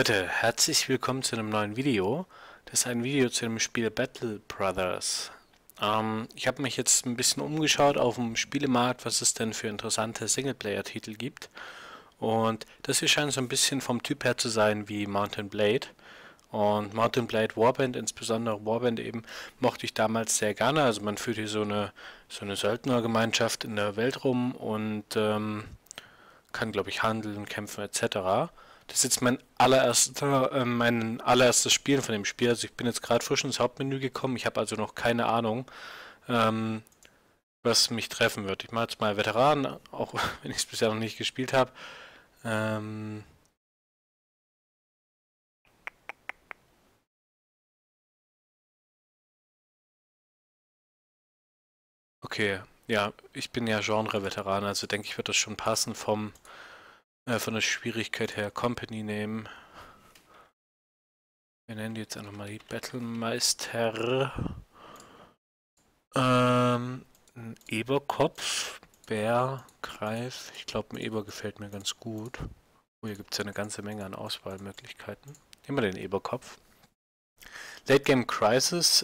Leute, herzlich willkommen zu einem neuen Video. Das ist ein Video zu dem Spiel Battle Brothers. Ich habe mich jetzt ein bisschen umgeschaut auf dem Spielemarkt, was es denn für interessante Singleplayer-Titel gibt. Und das hier scheint so ein bisschen vom Typ her zu sein wie Mount & Blade. Und Mount & Blade Warband, insbesondere Warband eben, mochte ich damals sehr gerne. Also man führt hier so eine Söldnergemeinschaft in der Welt rum und kann, glaube ich, handeln, kämpfen etc. Das ist jetzt mein allererstes Spiel von dem Spiel. Also ich bin jetzt gerade frisch ins Hauptmenü gekommen. Ich habe also noch keine Ahnung, ähm, was mich treffen wird. Ich mache jetzt mal Veteran, auch wenn ich es bisher noch nicht gespielt habe. Ähm, okay, ja, ich bin ja Genre-Veteran, also denke ich, wird das schon passen von der Schwierigkeit her. Company Name. Wir nennen die jetzt einfach mal die Battlemeister. Ein Eberkopf, Bär, Greif. Ich glaube, ein Eber gefällt mir ganz gut. Oh, hier gibt es ja eine ganze Menge an Auswahlmöglichkeiten. Nehmen wir den Eberkopf. Late Game Crisis,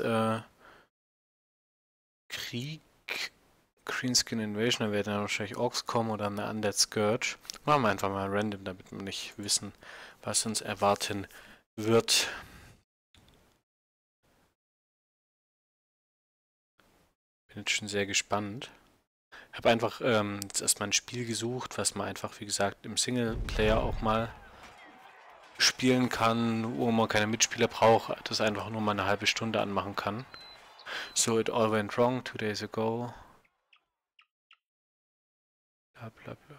Krieg, Greenskin Invasion, da werden ja wahrscheinlich Orks kommen oder eine Undead Scourge. Machen wir einfach mal random, damit wir nicht wissen, was uns erwarten wird. Bin jetzt schon sehr gespannt. Ich habe einfach jetzt erstmal ein Spiel gesucht, was man einfach, wie gesagt, im Singleplayer auch mal spielen kann, wo man keine Mitspieler braucht, das einfach nur mal eine halbe Stunde anmachen kann. So, it all went wrong 2 days ago. Bla bla bla.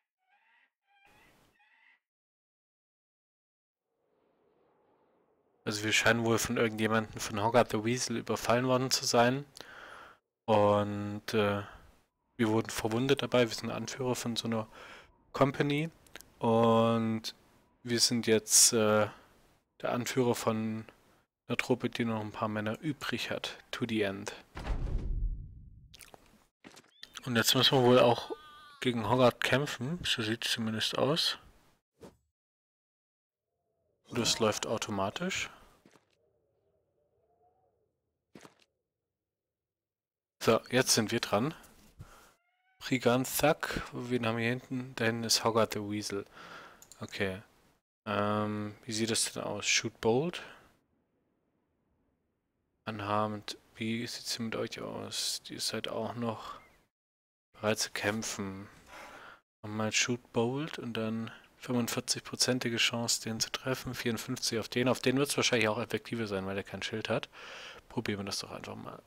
Also wir scheinen wohl von irgendjemandem von Hogarth the Weasel überfallen worden zu sein. Und wir wurden verwundet dabei. Wir sind Anführer von so einer Company. Und wir sind jetzt der Anführer von einer Truppe, die noch ein paar Männer übrig hat. To the end. Und jetzt müssen wir wohl auch gegen Hogarth kämpfen. So sieht es zumindest aus. Das läuft automatisch. So, jetzt sind wir dran. Brigand Thug. Wen haben wir hier hinten? Da hinten ist Hogarth the Weasel. Okay. Wie sieht das denn aus? Shoot Bolt. Unharmed. Wie sieht es mit euch aus? Die ist halt auch noch bereit zu kämpfen. Mal Shoot Bolt und dann 45%ige Chance, den zu treffen. 54 auf den. Auf den wird es wahrscheinlich auch effektiver sein, weil er kein Schild hat. Probieren wir das doch einfach mal.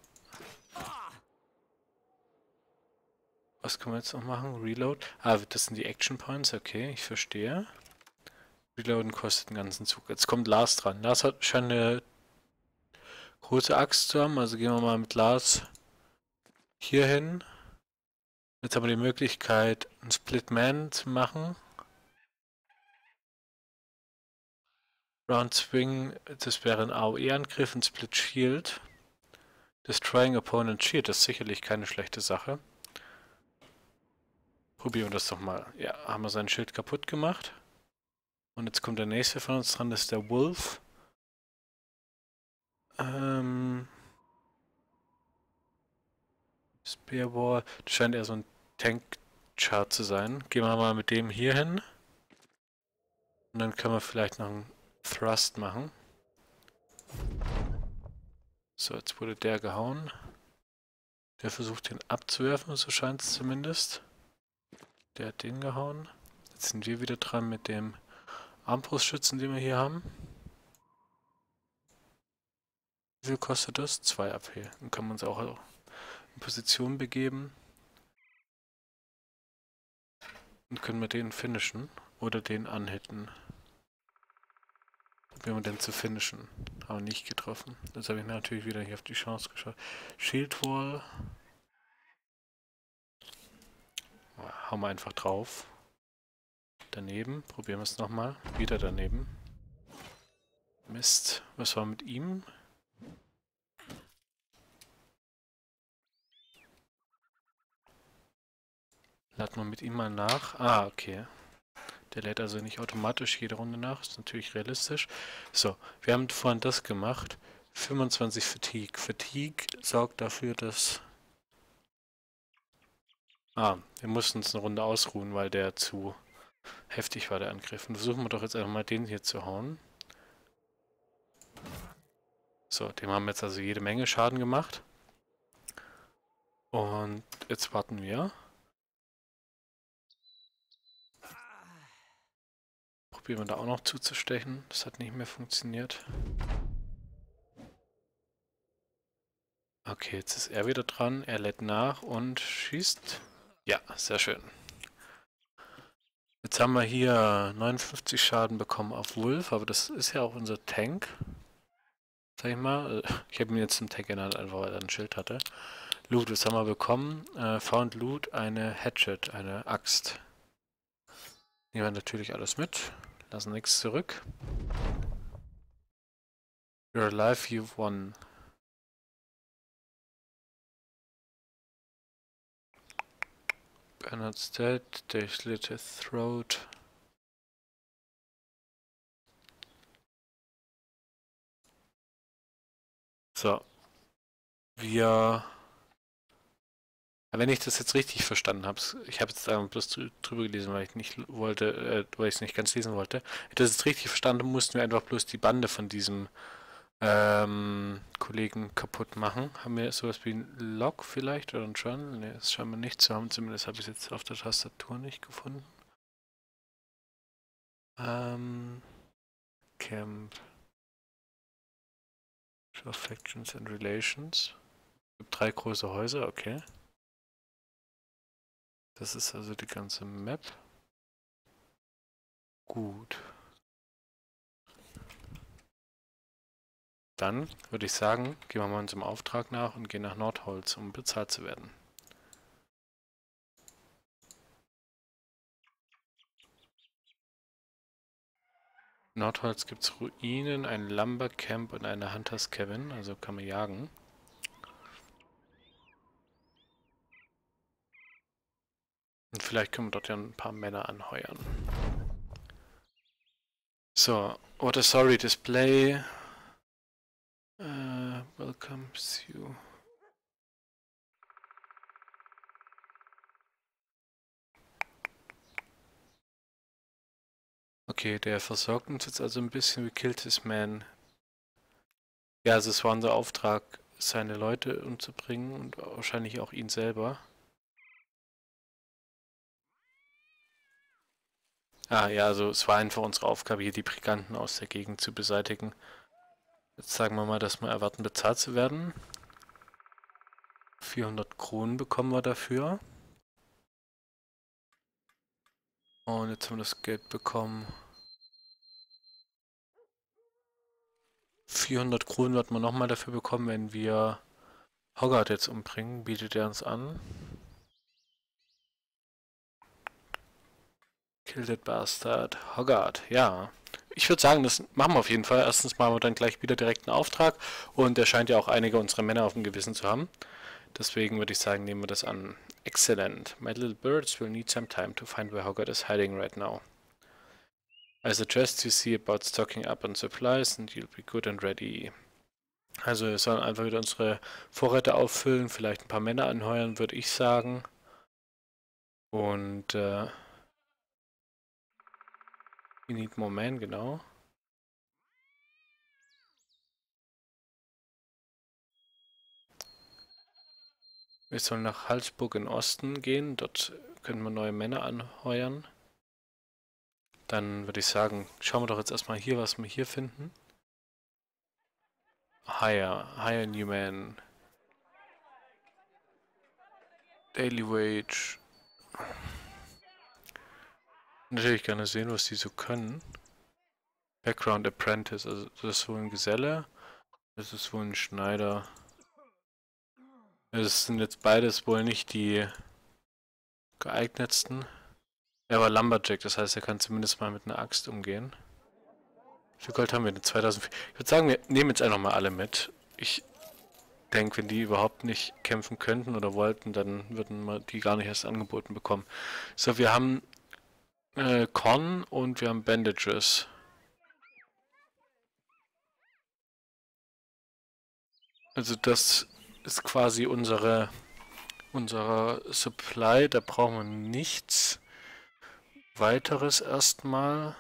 Was können wir jetzt noch machen? Reload. Ah, das sind die Action Points. Okay, ich verstehe. Reloaden kostet einen ganzen Zug. Jetzt kommt Lars dran. Lars scheint eine große Axt zu haben. Also gehen wir mal mit Lars hier hin. Jetzt haben wir die Möglichkeit, einen Split Man zu machen. Round Swing, das wäre ein AOE-Angriff, ein Split Shield. Destroying Opponent Shield, das ist sicherlich keine schlechte Sache. Probieren wir das doch mal. Ja, haben wir sein Schild kaputt gemacht. Und jetzt kommt der nächste von uns dran, das ist der Wolf. Spearwall, das scheint eher so ein Tank-Chart zu sein. Gehen wir mal mit dem hier hin. Und dann können wir vielleicht noch einen Thrust machen. So, jetzt wurde der gehauen. Der versucht den abzuwerfen, so scheint es zumindest. Der hat den gehauen. Jetzt sind wir wieder dran mit dem Armbrustschützen, den wir hier haben. Wie viel kostet das? 2 AP. Dann können wir uns auch in Position begeben. Und können wir den finishen. Oder den anhitten. Probieren wir den zu finishen. Aber nicht getroffen. Jetzt habe ich natürlich wieder hier auf die Chance geschaut. Shield Wall. Hauen wir einfach drauf. Daneben. Probieren wir es nochmal. Wieder daneben. Mist. Was war mit ihm? Laden wir mit ihm mal nach. Ah, okay. Der lädt also nicht automatisch jede Runde nach. Ist natürlich realistisch. So, wir haben vorhin das gemacht. 25 Fatigue. Fatigue sorgt dafür, dass... wir mussten uns eine Runde ausruhen, weil der zu heftig war, der Angriff. Und versuchen wir doch jetzt einfach mal den hier zu hauen. So, dem haben wir jetzt also jede Menge Schaden gemacht. Und jetzt warten wir. Probieren wir da auch noch zuzustechen. Das hat nicht mehr funktioniert. Okay, jetzt ist er wieder dran. Er lädt nach und schießt. Ja, sehr schön. Jetzt haben wir hier 59 Schaden bekommen auf Wolf, aber das ist ja auch unser Tank. Sag ich mal. Ich habe ihn jetzt zum Tank genannt, einfach weil er ein Schild hatte. Loot, was haben wir bekommen? Found Loot, eine Hatchet, eine Axt. Nehmen wir natürlich alles mit. Lassen nichts zurück. You're alive, you've won. Bernard's dead, they slit his throat. So. Wenn ich das jetzt richtig verstanden habe, ich habe jetzt bloß drüber gelesen, weil ich nicht wollte, weil ich es nicht ganz lesen wollte. Wenn ich das jetzt richtig verstanden habe, mussten wir einfach bloß die Bande von diesem Kollegen kaputt machen. Haben wir sowas wie ein Log vielleicht oder ein Journal? Ne, das scheinen wir nicht zu haben. Zumindest habe ich es jetzt auf der Tastatur nicht gefunden. Camp. Show Factions and Relations. Es gibt 3 große Häuser, okay. Das ist also die ganze Map. Gut. Dann würde ich sagen, gehen wir mal unserem Auftrag nach und gehen nach Nordholz, um bezahlt zu werden. In Nordholz gibt es Ruinen, ein Lumbercamp und eine Hunters Cabin, also kann man jagen. Und vielleicht können wir dort ja ein paar Männer anheuern. So, what a sorry display. Welcomes you. Okay, der versorgt uns jetzt also ein bisschen. We killed his man. Ja, also es war unser Auftrag, seine Leute umzubringen und wahrscheinlich auch ihn selber. Ja, also es war einfach unsere Aufgabe, hier die Briganten aus der Gegend zu beseitigen. Jetzt sagen wir mal, dass wir erwarten, bezahlt zu werden. 400 Kronen bekommen wir dafür. Und jetzt haben wir das Geld bekommen. 400 Kronen wird man nochmal dafür bekommen, wenn wir Hoggard jetzt umbringen. Bietet er uns an. Kill that bastard. Hoggard, ja. Ich würde sagen, das machen wir auf jeden Fall. Erstens machen wir dann gleich wieder direkt einen Auftrag. Und er scheint ja auch einige unserer Männer auf dem Gewissen zu haben. Deswegen würde ich sagen, nehmen wir das an. Excellent. My little birds will need some time to find where Hoggard is hiding right now. I suggest you see about stocking up on supplies and you'll be good and ready. Also wir sollen einfach wieder unsere Vorräte auffüllen, vielleicht ein paar Männer anheuern, würde ich sagen. Und we need more men, genau. Wir sollen nach Halsburg in Osten gehen, dort können wir neue Männer anheuern. Dann würde ich sagen, schauen wir doch jetzt erstmal hier, was wir hier finden. Hire new man. Daily wage. Natürlich gerne sehen, was die so können. Background Apprentice, also das ist wohl ein Geselle. Das ist wohl ein Schneider. Es sind jetzt beides wohl nicht die geeignetsten. Er war Lumberjack, das heißt, er kann zumindest mal mit einer Axt umgehen. Wie viel Gold haben wir denn? 2004. Ich würde sagen, wir nehmen jetzt einfach mal alle mit. Ich denke, wenn die überhaupt nicht kämpfen könnten oder wollten, dann würden wir die gar nicht erst angeboten bekommen. So, wir haben Con und wir haben Bandages. Also das ist quasi unsere Supply, da brauchen wir nichts weiteres erstmal.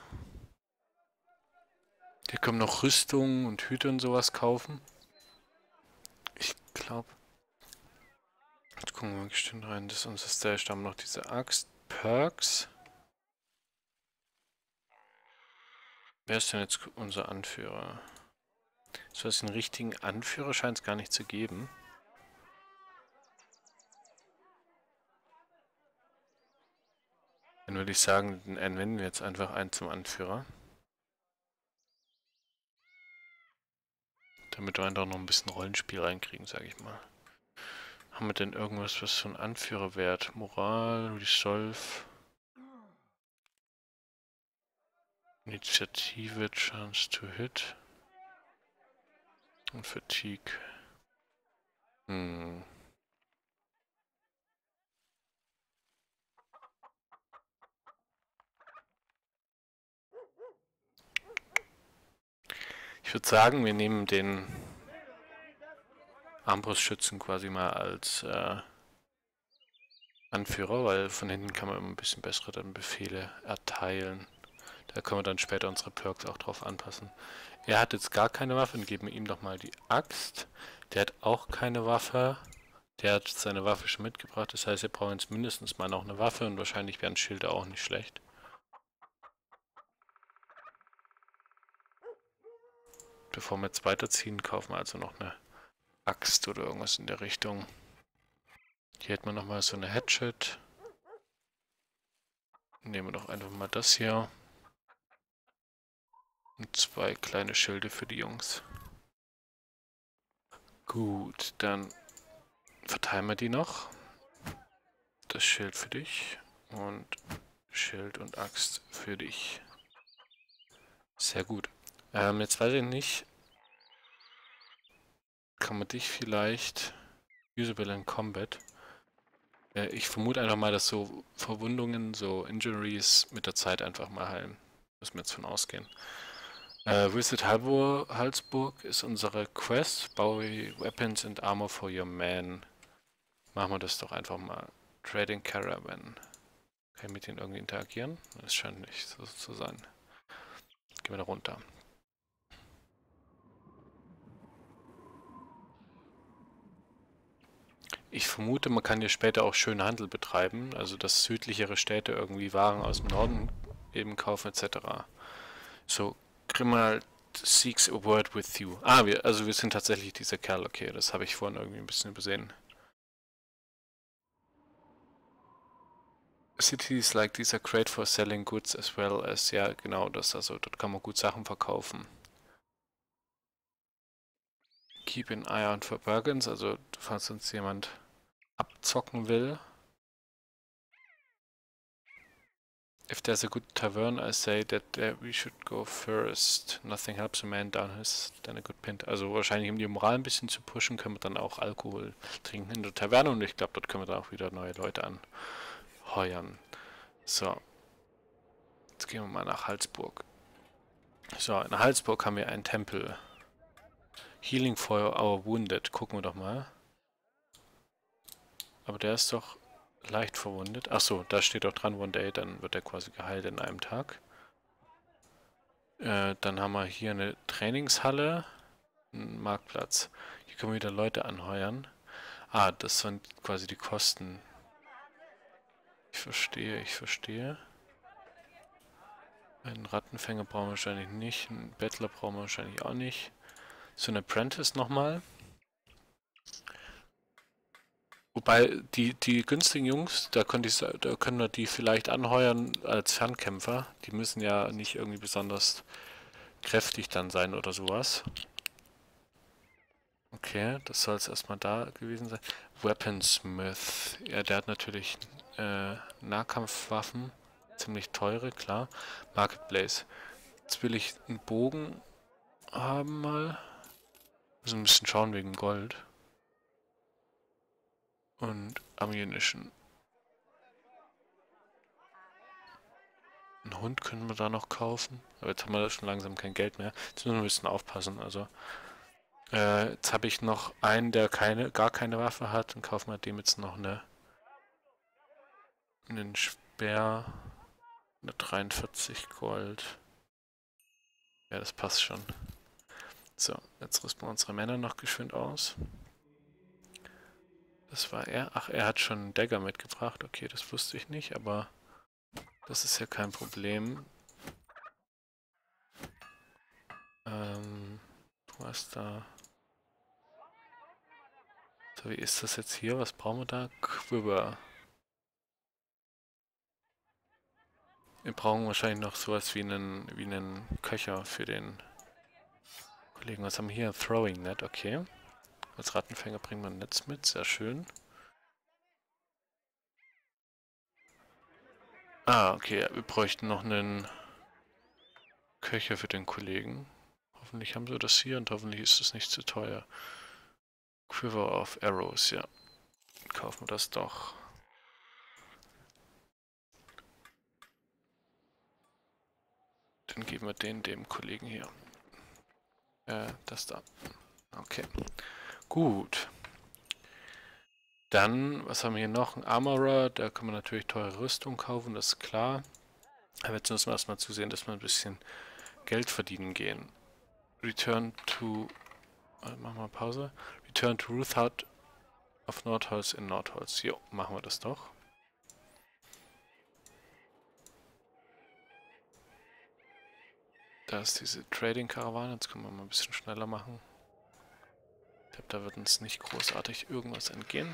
Hier können wir noch Rüstungen und Hüte und sowas kaufen. Ich glaube. Jetzt gucken wir mal bestimmt rein. Das ist unser Stash. Da haben wir noch diese Axt. Perks. Wer ist denn jetzt unser Anführer? So was, einen richtigen Anführer scheint es gar nicht zu geben. Dann würde ich sagen, dann ernennen wir jetzt einfach einen zum Anführer. Damit wir einfach noch ein bisschen Rollenspiel reinkriegen, sage ich mal. Haben wir denn irgendwas, was so ein Anführer wert? Moral, Resolve, Initiative, Chance to Hit und Fatigue. Ich würde sagen, wir nehmen den Armbrustschützen quasi mal als Anführer, weil von hinten kann man immer ein bisschen bessere dann Befehle erteilen. Da können wir dann später unsere Perks auch drauf anpassen. Er hat jetzt gar keine Waffe, dann geben wir ihm doch mal die Axt. Der hat auch keine Waffe. Der hat seine Waffe schon mitgebracht, das heißt, wir brauchen jetzt mindestens mal noch eine Waffe und wahrscheinlich wären Schilde auch nicht schlecht. Bevor wir jetzt weiterziehen, kaufen wir also noch eine Axt oder irgendwas in der Richtung. Hier hätten wir nochmal so eine Hatchet. Nehmen wir doch einfach mal das hier. Und 2 kleine Schilde für die Jungs. Gut, dann verteilen wir die noch. Das Schild für dich und Schild und Axt für dich. Sehr gut. Jetzt weiß ich nicht, kann man dich vielleicht usable in Combat. Ich vermute einfach mal, dass so Verwundungen, so Injuries mit der Zeit einfach mal heilen. Müssen wir jetzt von ausgehen. Visit Halsburg ist unsere Quest. Baue Weapons and Armor for your man. Machen wir das doch einfach mal. Trading Caravan. Kann ich mit denen irgendwie interagieren? Das scheint nicht so zu sein. Gehen wir da runter. Ich vermute, man kann hier später auch schön Handel betreiben, also dass südlichere Städte irgendwie Waren aus dem Norden eben kaufen etc. So, Grimal seeks a word with you. Ah, wir sind tatsächlich dieser Kerl, okay, das habe ich vorhin irgendwie ein bisschen übersehen. Cities like these are great for selling goods as well as, ja genau das, also dort kann man gut Sachen verkaufen. Keep an eye out for bargains, also falls uns jemand abzocken will. If there's a good tavern, I say that we should go first. Nothing helps a man down his than a good pint. Also wahrscheinlich, um die Moral ein bisschen zu pushen, können wir dann auch Alkohol trinken in der Taverne und ich glaube, dort können wir dann auch wieder neue Leute anheuern. So. Jetzt gehen wir mal nach Halsburg. So, in Halsburg haben wir einen Tempel. Healing for our wounded. Gucken wir doch mal. Aber der ist doch leicht verwundet. Achso, da steht doch dran, one day, dann wird er quasi geheilt in einem Tag. Dann haben wir hier eine Trainingshalle, einen Marktplatz. Hier können wir wieder Leute anheuern. Ah, das sind quasi die Kosten. Ich verstehe, ich verstehe. Einen Rattenfänger brauchen wir wahrscheinlich nicht, einen Bettler brauchen wir wahrscheinlich auch nicht. So ein Apprentice nochmal. Wobei, die günstigen Jungs, da können wir die vielleicht anheuern als Fernkämpfer. Die müssen ja nicht irgendwie besonders kräftig dann sein oder sowas. Okay, das soll es erstmal da gewesen sein. Weaponsmith. Ja, der hat natürlich Nahkampfwaffen. Ziemlich teure, klar. Marketplace. Jetzt will ich einen Bogen haben mal. Müssen ein bisschen schauen wegen Gold. Und Ammunition. Einen Hund können wir da noch kaufen. Aber jetzt haben wir schon langsam kein Geld mehr. Jetzt müssen wir ein bisschen aufpassen. Also, jetzt habe ich noch einen, der gar keine Waffe hat. Dann kaufen wir dem jetzt noch einen Speer. Eine 43 Gold. Ja, das passt schon. So, jetzt rüsten wir unsere Männer noch geschwind aus. Das war er. Ach, er hat schon einen Dagger mitgebracht. Okay, das wusste ich nicht, aber das ist ja kein Problem. Du hast da... So, wie ist das jetzt hier? Was brauchen wir da? Quiver. Wir brauchen wahrscheinlich noch sowas wie einen Köcher für den Kollegen. Was haben wir hier? Throwing Net, okay. Als Rattenfänger bringen wir ein Netz mit, sehr schön. Ah, okay, wir bräuchten noch einen Köcher für den Kollegen. Hoffentlich haben sie das hier und hoffentlich ist es nicht zu teuer. Quiver of Arrows, ja. Kaufen wir das doch. Dann geben wir den dem Kollegen hier. Das da. Okay. Gut. Dann, was haben wir hier noch? Ein Armorer, da kann man natürlich teure Rüstung kaufen, das ist klar. Aber jetzt müssen wir erstmal zusehen, dass wir ein bisschen Geld verdienen gehen. Return to... machen wir Pause. Return to Ruthout auf Nordholz in Nordholz. Jo, machen wir das doch. Da ist diese Trading-Karawane, jetzt können wir mal ein bisschen schneller machen. Ich glaube, da wird uns nicht großartig irgendwas entgehen.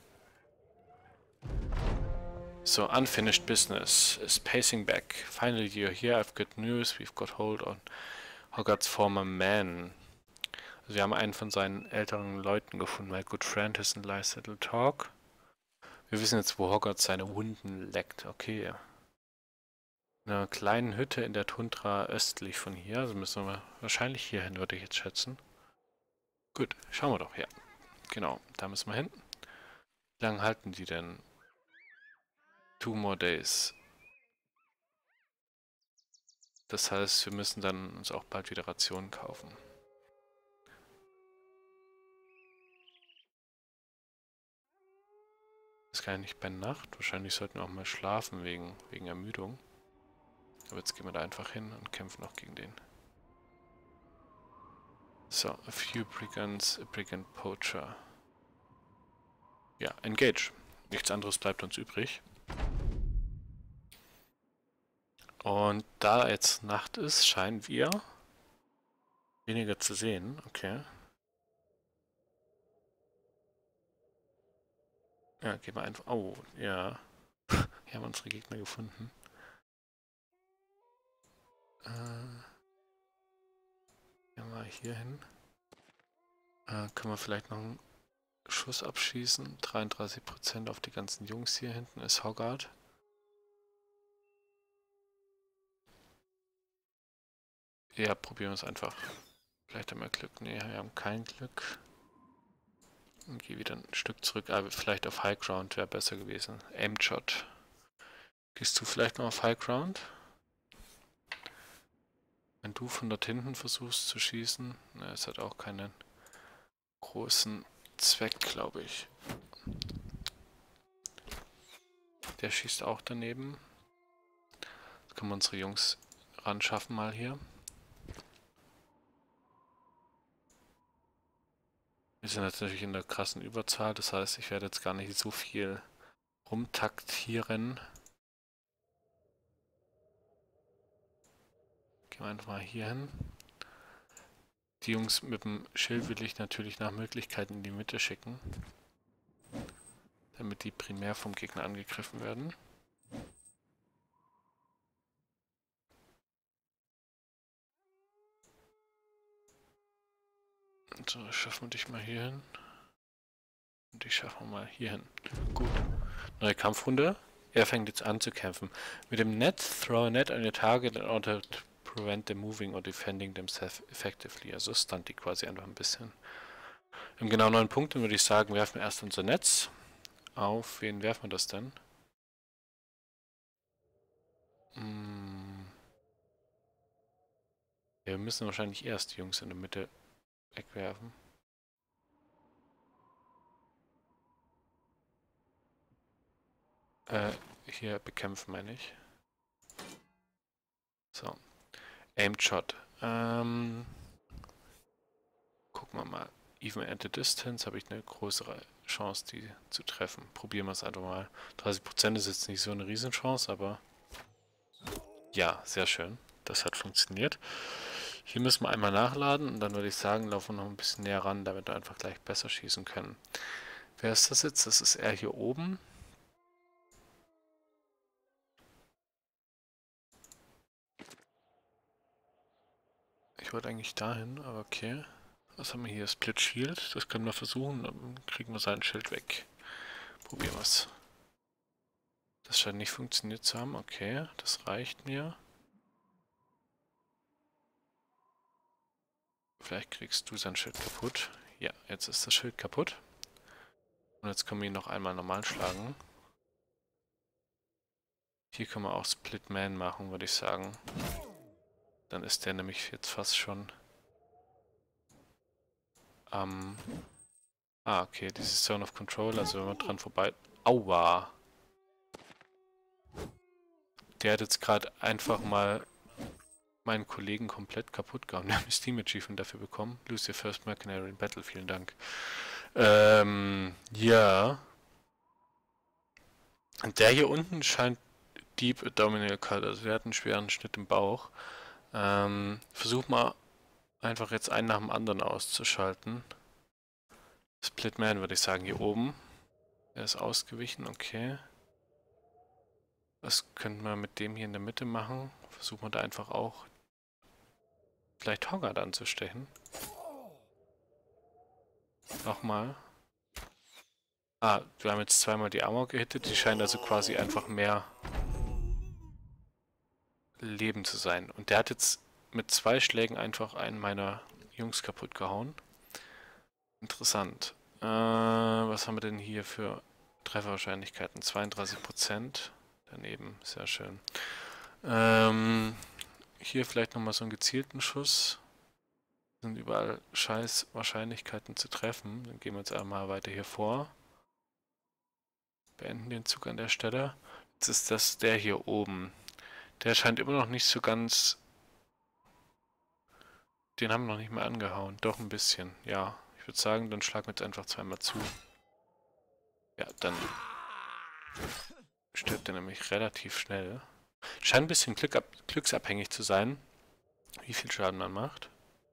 So, unfinished business is pacing back. Finally you're here, I've got news, we've got hold on Hogarth's former man. Also wir haben einen von seinen älteren Leuten gefunden, my good friend has a nice little talk. Wir wissen jetzt, wo Hogarth seine Wunden leckt, okay. In einer kleinen Hütte in der Tundra östlich von hier, also müssen wir wahrscheinlich hier hin, würde ich jetzt schätzen. Gut, schauen wir doch, ja. Genau, da müssen wir hin. Wie lange halten die denn? 2 more days. Das heißt, wir müssen dann uns auch bald wieder Rationen kaufen. Das kann ja nicht bei Nacht. Wahrscheinlich sollten wir auch mal schlafen wegen Ermüdung. Aber jetzt gehen wir da einfach hin und kämpfen noch gegen den. So, a few brigands, a brigand poacher. Ja, engage. Nichts anderes bleibt uns übrig. Und da jetzt Nacht ist, scheinen wir weniger zu sehen. Okay. Ja, gehen wir einfach... Oh, ja. Wir haben unsere Gegner gefunden. Gehen wir hier hin. Können wir vielleicht noch einen Schuss abschießen. 33% auf die ganzen Jungs hier hinten ist Hogarth. Ja, probieren wir es einfach. Vielleicht haben wir Glück. Ne, wir haben kein Glück. Und gehe wieder ein Stück zurück. Aber vielleicht auf High Ground wäre besser gewesen. Aimed Shot. Gehst du vielleicht noch auf High Ground? Wenn du von dort hinten versuchst zu schießen. Ne, es hat auch keinen großen Zweck, glaube ich. Der schießt auch daneben. Jetzt können wir unsere Jungs ran schaffen mal hier. Wir sind jetzt natürlich in der krassen Überzahl, das heißt, ich werde jetzt gar nicht so viel rumtaktieren. Gehen wir einfach mal hier hin. Die Jungs mit dem Schild will ich natürlich nach Möglichkeit in die Mitte schicken, damit die primär vom Gegner angegriffen werden. Und so, schaffen wir dich mal hier hin. Und die schaffen wir mal hier hin. Gut. Neue Kampfrunde. Er fängt jetzt an zu kämpfen. Mit dem Net, throw a net on your target in order to prevent them moving or defending themselves effectively. Also stunt die quasi einfach ein bisschen. Im genau 9 Punkten würde ich sagen, werfen wir erst unser Netz. Auf wen werfen wir das denn? Ja, wir müssen wahrscheinlich erst die Jungs in der Mitte wegwerfen. Hier bekämpfen, meine ich. So. Aimed Shot. Gucken wir mal. Even at a distance habe ich eine größere Chance, die zu treffen. Probieren wir es einfach mal. 30% ist jetzt nicht so eine Riesenchance, aber ja, sehr schön. Das hat funktioniert. Hier müssen wir einmal nachladen und dann würde ich sagen, laufen wir noch ein bisschen näher ran, damit wir einfach gleich besser schießen können. Wer ist das jetzt? Das ist er hier oben. Ich wollte eigentlich dahin, aber okay. Was haben wir hier? Split Shield. Das können wir versuchen, dann kriegen wir sein Schild weg. Probieren wir es. Das scheint nicht funktioniert zu haben. Okay, das reicht mir. Vielleicht kriegst du sein Schild kaputt. Ja, jetzt ist das Schild kaputt. Und jetzt können wir ihn noch einmal normal schlagen. Hier können wir auch Split Man machen, würde ich sagen. Dann ist der nämlich jetzt fast schon am... okay, dieses Zone of Control, also wenn wir dran vorbei... Aua! Der hat jetzt gerade einfach mal meinen Kollegen komplett kaputt gehauen. Wir haben das Steam Achievement dafür bekommen. Lose your first Mercenary in Battle, vielen Dank. Ja. Und der hier unten scheint Deep Abdominal Cut, also der hat einen schweren Schnitt im Bauch. Versuch mal einfach jetzt einen nach dem anderen auszuschalten. Split Man würde ich sagen, hier oben. Er ist ausgewichen, okay. Was könnten wir mit dem hier in der Mitte machen? Versuchen wir da einfach auch vielleicht Hoggard anzustechen. Nochmal. Wir haben jetzt zweimal die Amok gehittet. Die scheint also quasi einfach mehr Leben zu sein. Und der hat jetzt mit 2 Schlägen einfach einen meiner Jungs kaputt gehauen. Interessant. Was haben wir denn hier für Trefferwahrscheinlichkeiten? 32%. Daneben, sehr schön. Hier vielleicht nochmal so einen gezielten Schuss. Sind überall scheiß Wahrscheinlichkeiten zu treffen. Dann gehen wir jetzt einmal weiter hier vor. Beenden den Zug an der Stelle. Jetzt ist das der hier oben. Der scheint immer noch nicht so ganz... Den haben wir noch nicht mal angehauen. Doch ein bisschen, ja. Ich würde sagen, dann schlagen wir jetzt einfach zweimal zu. Ja, dann stirbt er nämlich relativ schnell. Scheint ein bisschen glücksabhängig zu sein, wie viel Schaden man macht.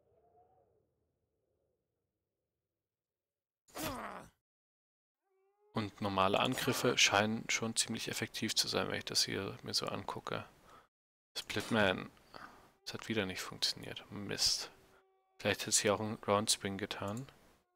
Und normale Angriffe scheinen schon ziemlich effektiv zu sein, wenn ich das hier mir so angucke. Split Man. Das hat wieder nicht funktioniert. Mist. Vielleicht hätte es hier auch einen Round Swing getan.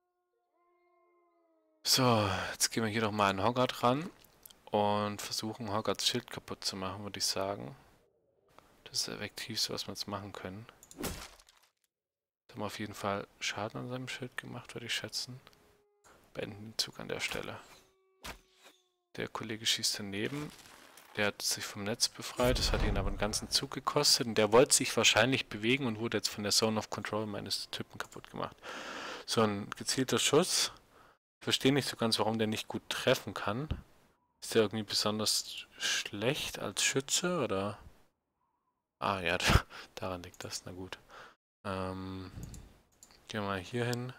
So, jetzt gehen wir hier nochmal an Hoggard ran und versuchen Hoggards Schild kaputt zu machen, würde ich sagen. Das ist das Effektivste, was wir jetzt machen können. Da haben wir auf jeden Fall Schaden an seinem Schild gemacht, würde ich schätzen. Beenden den Zug an der Stelle. Der Kollege schießt daneben. Der hat sich vom Netz befreit, das hat ihn aber einen ganzen Zug gekostet. Und der wollte sich wahrscheinlich bewegen und wurde jetzt von der Zone of Control meines Typen kaputt gemacht. So ein gezielter Schuss. Ich verstehe nicht so ganz, warum der nicht gut treffen kann. Ist der irgendwie besonders schlecht als Schütze, oder? Ja, daran liegt das. Na gut. Gehen wir mal hier hin.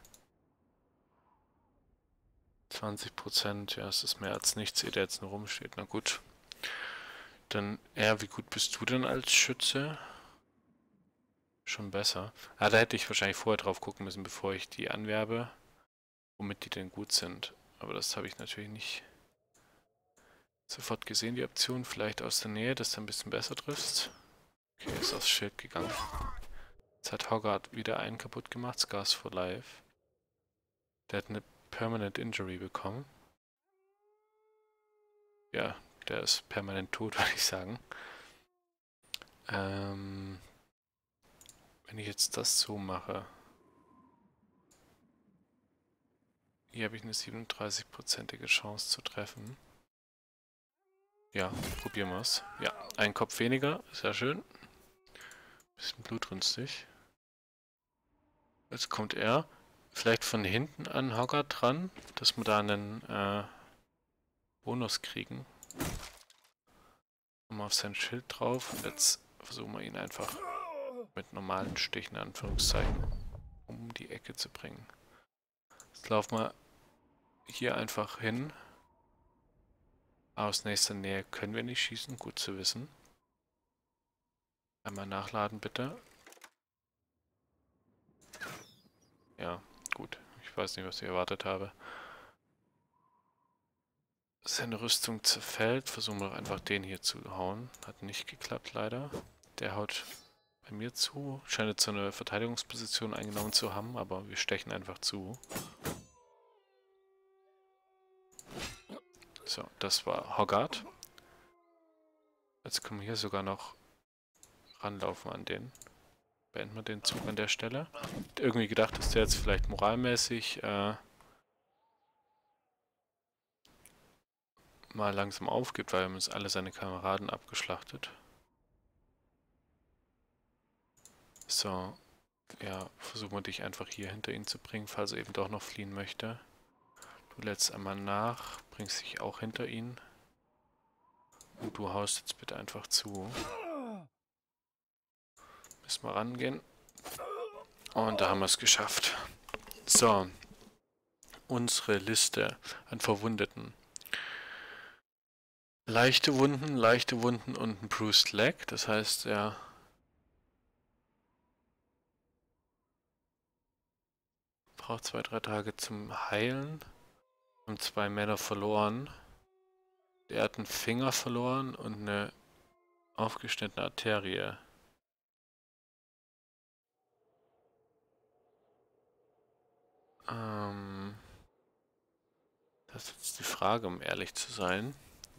20%, ja, es ist mehr als nichts, der jetzt nur rumsteht. Na gut. Dann, wie gut bist du denn als Schütze? Schon besser. Da hätte ich wahrscheinlich vorher drauf gucken müssen, bevor ich die anwerbe, womit die denn gut sind. Aber das habe ich natürlich nicht sofort gesehen, die Option. Vielleicht aus der Nähe, dass du ein bisschen besser triffst. Okay, ist aufs Schild gegangen. Jetzt hat Hoggard wieder einen kaputt gemacht, Scars for Life. Der hat eine Permanent Injury bekommen. Ja, der ist permanent tot, würde ich sagen. Wenn ich jetzt das so mache. Hier habe ich eine 37%ige Chance zu treffen. Ja, probieren wir es. Ja, ein Kopf weniger, sehr schön. Bisschen blutrünstig. Jetzt kommt er. Vielleicht von hinten an Hoggard dran, dass wir da einen Bonus kriegen. Mal auf sein Schild drauf. Jetzt versuchen wir ihn einfach mit normalen Stichen, in Anführungszeichen, um die Ecke zu bringen. Jetzt laufen wir hier einfach hin. Aus nächster Nähe können wir nicht schießen, gut zu wissen. Einmal nachladen bitte. Ja, gut. Ich weiß nicht, was ich erwartet habe. Seine Rüstung zerfällt. Versuchen wir doch einfach den hier zu hauen. Hat nicht geklappt leider. Der haut bei mir zu. Scheint jetzt so eine Verteidigungsposition eingenommen zu haben, aber wir stechen einfach zu. So, das war Hoggard. Jetzt können wir hier sogar noch ranlaufen an den. Beenden wir den Zug an der Stelle. Irgendwie gedacht, dass der jetzt vielleicht moralmäßig mal langsam aufgibt, weil er uns alle seine Kameraden abgeschlachtet. So, ja, versuchen wir dich einfach hier hinter ihn zu bringen, falls er eben doch noch fliehen möchte. Du lädst einmal nach, bringst dich auch hinter ihn. Und du haust jetzt bitte einfach zu. Müssen wir rangehen. Und da haben wir es geschafft. So, unsere Liste an Verwundeten. Leichte Wunden und ein Bruised Leg. Das heißt, er braucht 2-3 Tage zum Heilen. Wir haben 2 Männer verloren. Der hat einen Finger verloren und eine aufgeschnittene Arterie. Das ist jetzt die Frage, um ehrlich zu sein.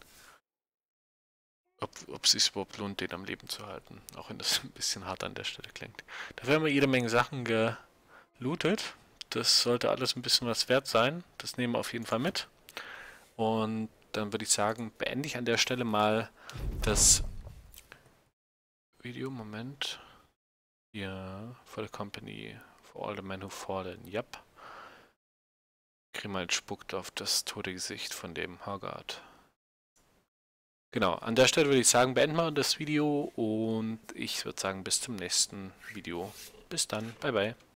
Ob es sich überhaupt lohnt, den am Leben zu halten. Auch wenn das ein bisschen hart an der Stelle klingt. Dafür haben wir jede Menge Sachen gelootet. Das sollte alles ein bisschen was wert sein. Das nehmen wir auf jeden Fall mit. Und dann würde ich sagen, beende ich an der Stelle mal das Video. Moment. Ja, for the company, for all the men who fallen. Yep. Grimald spuckt auf das tote Gesicht von dem Hoggard. Genau, an der Stelle würde ich sagen, beenden wir das Video und ich würde sagen, bis zum nächsten Video. Bis dann, bye bye.